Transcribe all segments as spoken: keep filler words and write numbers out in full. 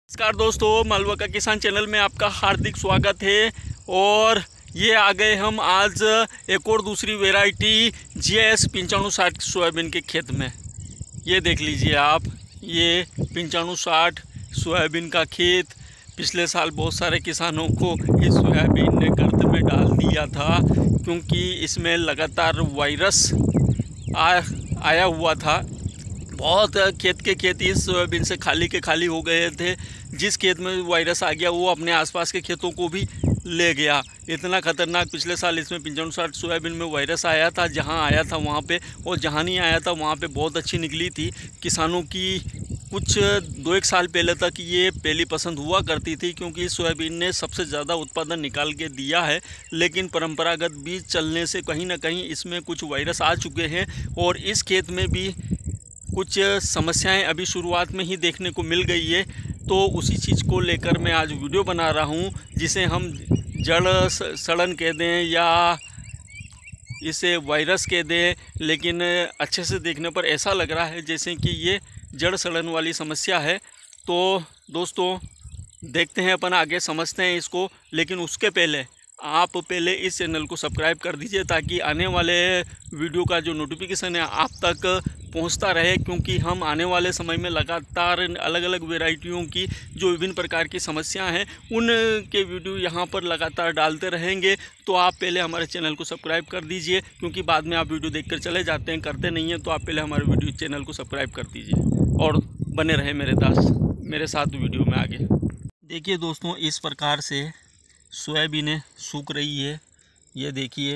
नमस्कार दोस्तों, मालवा का किसान चैनल में आपका हार्दिक स्वागत है। और ये आ गए हम आज एक और दूसरी वैरायटी जी एस पंचानवे साठ सोयाबीन के खेत में। ये देख लीजिए आप, ये पंचानवे साठ सोयाबीन का खेत। पिछले साल बहुत सारे किसानों को इस सोयाबीन ने गर्त में डाल दिया था, क्योंकि इसमें लगातार वायरस आ, आया हुआ था। बहुत खेत के खेत इस सोयाबीन से खाली के खाली हो गए थे। जिस खेत में वायरस आ गया वो अपने आसपास के खेतों को भी ले गया। इतना खतरनाक पिछले साल इसमें पंचानवे साठ सोयाबीन में वायरस आया था। जहां आया था वहां पे, और जहां नहीं आया था वहां पे बहुत अच्छी निकली थी। किसानों की कुछ दो एक साल पहले तक ये पहली पसंद हुआ करती थी, क्योंकि इस सोयाबीन ने सबसे ज़्यादा उत्पादन निकाल के दिया है। लेकिन परंपरागत बीज चलने से कहीं ना कहीं इसमें कुछ वायरस आ चुके हैं, और इस खेत में भी कुछ समस्याएं अभी शुरुआत में ही देखने को मिल गई है। तो उसी चीज़ को लेकर मैं आज वीडियो बना रहा हूं, जिसे हम जड़ सड़न कह दें या इसे वायरस कह दें। लेकिन अच्छे से देखने पर ऐसा लग रहा है जैसे कि ये जड़ सड़न वाली समस्या है। तो दोस्तों देखते हैं, अपन आगे समझते हैं इसको। लेकिन उसके पहले आप पहले इस चैनल को सब्सक्राइब कर दीजिए, ताकि आने वाले वीडियो का जो नोटिफिकेशन है आप तक पहुंचता रहे। क्योंकि हम आने वाले समय में लगातार अलग अलग वैरायटियों की जो विभिन्न प्रकार की समस्याएं हैं उनके वीडियो यहां पर लगातार डालते रहेंगे। तो आप पहले हमारे चैनल को सब्सक्राइब कर दीजिए, क्योंकि बाद में आप वीडियो देखकर चले जाते हैं, करते नहीं हैं। तो आप पहले हमारे वीडियो चैनल को सब्सक्राइब कर दीजिए और बने रहे मेरे दास मेरे साथ वीडियो में आगे। देखिए दोस्तों, इस प्रकार से सोयाबीन सूख रही है। ये देखिए,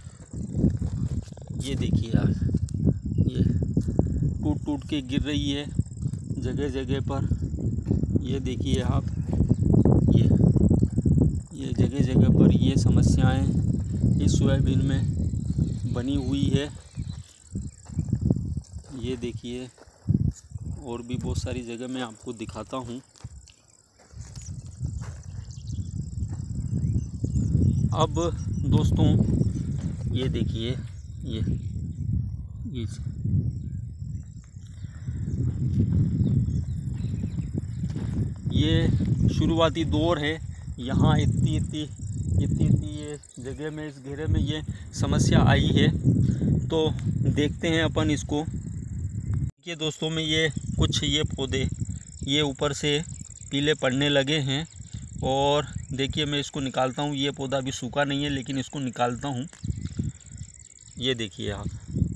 ये देखिए यार, ये टूट टूट के गिर रही है जगह जगह पर। ये देखिए आप, ये ये जगह जगह पर ये समस्याएं इस सोयाबीन में बनी हुई है। ये देखिए, और भी बहुत सारी जगह मैं आपको दिखाता हूँ। अब दोस्तों ये देखिए, ये ये ये शुरुआती दौर है। यहाँ इतनी इतनी इतनी इतनी ये जगह में, इस घेरे में ये समस्या आई है। तो देखते हैं अपन इसको। देखिए दोस्तों, में ये कुछ ये पौधे ये ऊपर से पीले पड़ने लगे हैं। और देखिए, मैं इसको निकालता हूँ। ये पौधा अभी सूखा नहीं है, लेकिन इसको निकालता हूँ। ये देखिए आप,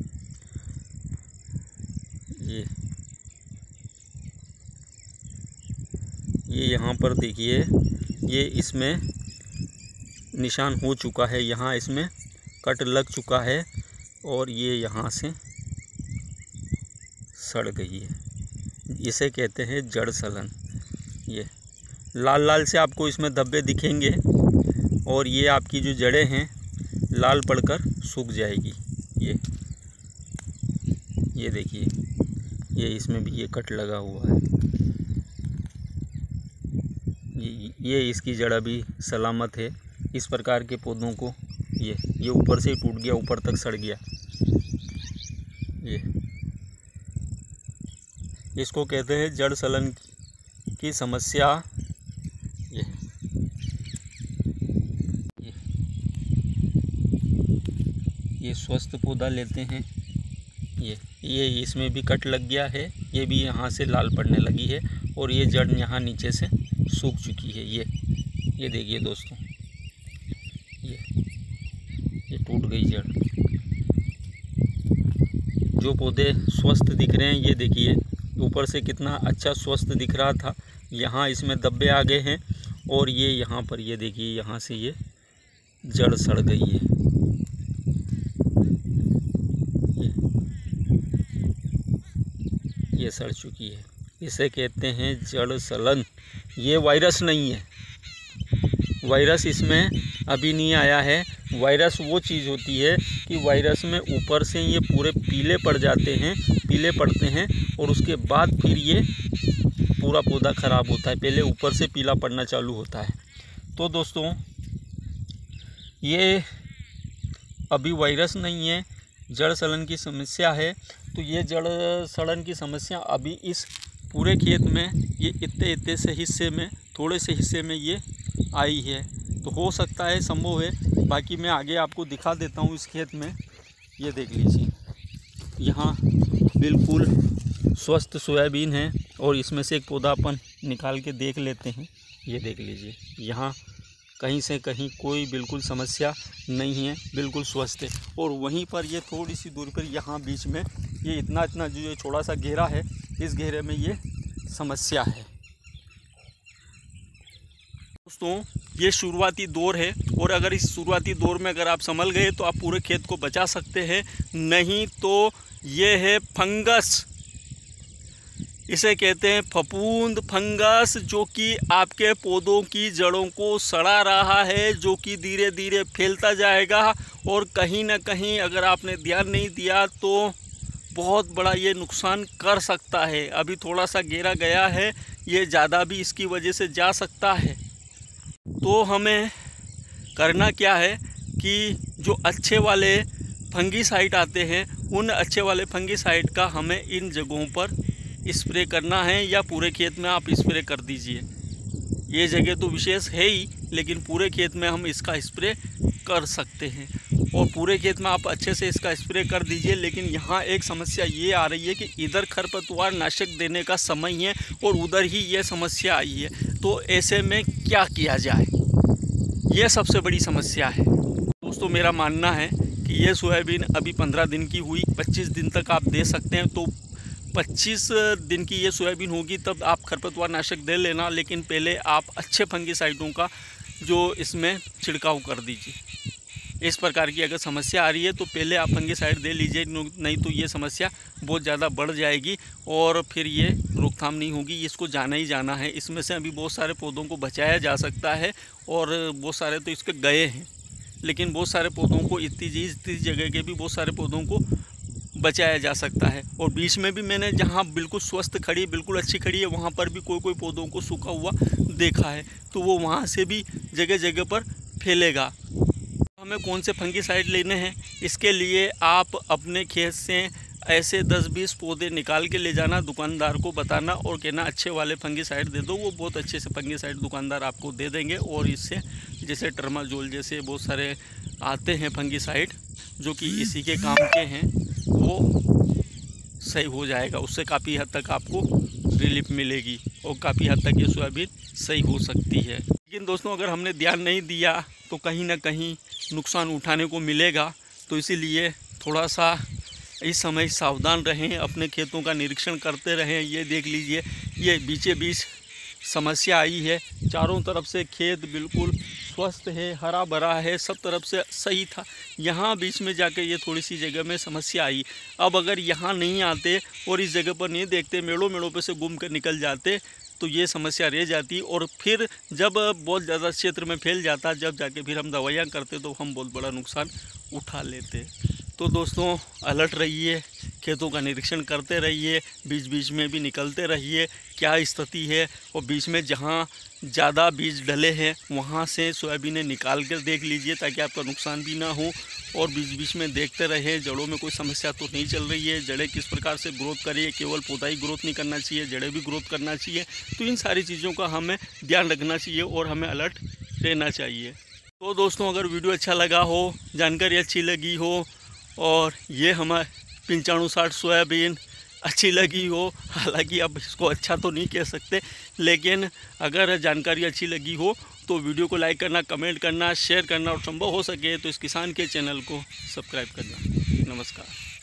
ये ये यहाँ पर देखिए, ये इसमें निशान हो चुका है। यहाँ इसमें कट लग चुका है, और ये यहाँ से सड़ गई है। इसे कहते हैं जड़ सलन। ये लाल लाल से आपको इसमें धब्बे दिखेंगे, और ये आपकी जो जड़ें हैं लाल पड़कर सूख जाएगी। ये ये देखिए, ये इसमें भी ये कट लगा हुआ है। ये ये इसकी जड़ अभी सलामत है। इस प्रकार के पौधों को ये ये ऊपर से टूट गया, ऊपर तक सड़ गया। ये इसको कहते हैं जड़ सलन की समस्या। ये ये ये स्वस्थ पौधा लेते हैं। ये ये इसमें भी कट लग गया है। ये भी यहाँ से लाल पड़ने लगी है, और ये जड़ यहाँ नीचे से सूख चुकी है। ये ये देखिए दोस्तों, ये ये टूट गई जड़। जो पौधे स्वस्थ दिख रहे हैं, ये देखिए ऊपर से कितना अच्छा स्वस्थ दिख रहा था, यहाँ इसमें धब्बे आ गए हैं। और ये यहाँ पर ये देखिए, यहाँ से ये जड़ सड़ गई है। ये ये सड़ चुकी है। इसे कहते हैं जड़ सलन। ये वायरस नहीं है, वायरस इसमें अभी नहीं आया है। वायरस वो चीज़ होती है कि वायरस में ऊपर से ये पूरे पीले पड़ जाते हैं, पीले पड़ते हैं, और उसके बाद फिर ये पूरा पौधा ख़राब होता है। पहले ऊपर से पीला पड़ना चालू होता है। तो दोस्तों, ये अभी वायरस नहीं है, जड़ सड़न की समस्या है। तो ये जड़ सड़न की समस्या अभी इस पूरे खेत में ये इतने इतने से हिस्से में, थोड़े से हिस्से में ये आई है। तो हो सकता है, संभव है। बाकी मैं आगे आपको दिखा देता हूँ इस खेत में। ये देख लीजिए, यहाँ बिल्कुल स्वस्थ सोयाबीन है और इसमें से एक पौधा अपन निकाल के देख लेते हैं। ये देख लीजिए, यहाँ कहीं से कहीं कोई बिल्कुल समस्या नहीं है, बिल्कुल स्वस्थ है। और वहीं पर ये थोड़ी सी दूरी पर यहाँ बीच में ये इतना इतना जो ये थोड़ा सा घेरा है, इस घेरे में ये समस्या है। दोस्तों, ये शुरुआती दौर है और अगर इस शुरुआती दौर में अगर आप संभल गए तो आप पूरे खेत को बचा सकते हैं। नहीं तो ये है फंगस, इसे कहते हैं फफूंद फंगस, जो कि आपके पौधों की जड़ों को सड़ा रहा है, जो कि धीरे धीरे फैलता जाएगा और कहीं ना कहीं अगर आपने ध्यान नहीं दिया तो बहुत बड़ा ये नुकसान कर सकता है। अभी थोड़ा सा घेरा गया है, ये ज़्यादा भी इसकी वजह से जा सकता है। तो हमें करना क्या है कि जो अच्छे वाले फंगीसाइड आते हैं, उन अच्छे वाले फंगीसाइड का हमें इन जगहों पर स्प्रे करना है, या पूरे खेत में आप स्प्रे कर दीजिए। ये जगह तो विशेष है ही, लेकिन पूरे खेत में हम इसका स्प्रे कर सकते हैं और पूरे खेत में आप अच्छे से इसका स्प्रे कर दीजिए। लेकिन यहाँ एक समस्या ये आ रही है कि इधर खरपतवार नाशक देने का समय है और उधर ही ये समस्या आई है। तो ऐसे में क्या किया जाए, ये सबसे बड़ी समस्या है। दोस्तों, मेरा मानना है कि ये सोयाबीन अभी पंद्रह दिन की हुई, पच्चीस दिन तक आप दे सकते हैं। तो पच्चीस दिन की ये सोयाबीन होगी तब आप खरपतवार नाशक दे लेना, लेकिन पहले आप अच्छे फंगीसाइडों का जो इसमें छिड़काव कर दीजिए। इस प्रकार की अगर समस्या आ रही है तो पहले आप फंगीसाइड दे लीजिए, नहीं तो ये समस्या बहुत ज़्यादा बढ़ जाएगी और फिर ये रोकथाम नहीं होगी। इसको जाना ही जाना है। इसमें से अभी बहुत सारे पौधों को बचाया जा सकता है और बहुत सारे तो इसके गए हैं, लेकिन बहुत सारे पौधों को इतनी इतनी जगह के भी बहुत सारे पौधों को बचाया जा सकता है। और बीच में भी मैंने जहाँ बिल्कुल स्वस्थ खड़ी, बिल्कुल अच्छी खड़ी है, वहाँ पर भी कोई कोई पौधों को सूखा हुआ देखा है, तो वो वहाँ से भी जगह जगह पर फैलेगा। हमें कौन से फंगीसाइड लेने हैं, इसके लिए आप अपने खेत से ऐसे दस बीस पौधे निकाल के ले जाना, दुकानदार को बताना और कहना अच्छे वाले फंगीसाइड दे दो। वो बहुत अच्छे से फंगीसाइड दुकानदार आपको दे देंगे और इससे जैसे टर्माजोल जैसे बहुत सारे आते हैं फंगीसाइड जो कि इसी के काम के हैं, वो सही हो जाएगा। उससे काफ़ी हद तक आपको रिलीफ मिलेगी और काफ़ी हद तक ये सोयाबीन सही हो सकती है। लेकिन दोस्तों, अगर हमने ध्यान नहीं दिया तो कहीं ना कहीं नुकसान उठाने को मिलेगा। तो इसीलिए थोड़ा सा इस समय सावधान रहें, अपने खेतों का निरीक्षण करते रहें। ये देख लीजिए, ये बीचे बीच समस्या आई है। चारों तरफ से खेत बिल्कुल स्वस्थ है, हरा भरा है, सब तरफ से सही था। यहाँ बीच में जाके ये थोड़ी सी जगह में समस्या आई। अब अगर यहाँ नहीं आते और इस जगह पर नहीं देखते, मेड़ों मेड़ों पे से घूम कर निकल जाते, तो ये समस्या रह जाती। और फिर जब बहुत ज़्यादा क्षेत्र में फैल जाता, जब जाके फिर हम दवाइयाँ करते तो हम बहुत बड़ा नुकसान उठा लेते। तो दोस्तों, अलर्ट रहिए, खेतों का निरीक्षण करते रहिए, बीच बीच में भी निकलते रहिए क्या स्थिति है। और बीच में जहाँ ज़्यादा बीज डले हैं वहाँ से सोयाबीन निकाल कर देख लीजिए ताकि आपका नुकसान भी ना हो। और बीच बीच में देखते रहें जड़ों में कोई समस्या तो नहीं चल रही है, जड़ें किस प्रकार से ग्रोथ करिए। केवल पौधा ही ग्रोथ नहीं करना चाहिए, जड़ें भी ग्रोथ करना चाहिए। तो इन सारी चीज़ों का हमें ध्यान रखना चाहिए और हमें अलर्ट रहना चाहिए। तो दोस्तों, अगर वीडियो अच्छा लगा हो, जानकारी अच्छी लगी हो और ये हमारे पंचाणु साठ सोयाबीन अच्छी लगी हो, हालांकि अब इसको अच्छा तो नहीं कह सकते, लेकिन अगर जानकारी अच्छी लगी हो तो वीडियो को लाइक करना, कमेंट करना, शेयर करना और संभव हो सके तो इस किसान के चैनल को सब्सक्राइब करना। नमस्कार।